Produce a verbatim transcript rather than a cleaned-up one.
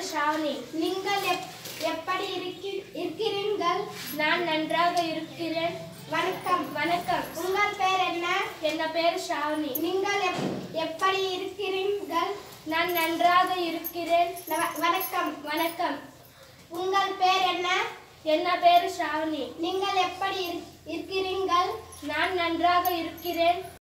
பேரு ஷாவணி. நீங்கள் எப் எப்படி இருக்கி- இருக்கிறீர்கள்? நான் நன்றாக இருக்கிறேன். வணக்கம். வணக்கம். உங்கள் பெயர் என்ன? என்ன பேரு ஷாவணி. நீங்கள் எப் எப்படி இருக்கிறீர்கள்? நான் நன்றாக இருக்கிறேன். வ- வணக்கம். வணக்கம். உங்கள் பெயர் என்ன? என்ன பேரு ஷாவணி. நீங்கள் எப்படி இரு- இருக்கிறீர்கள்? நான் நன்றாக இருக்கிறேன்.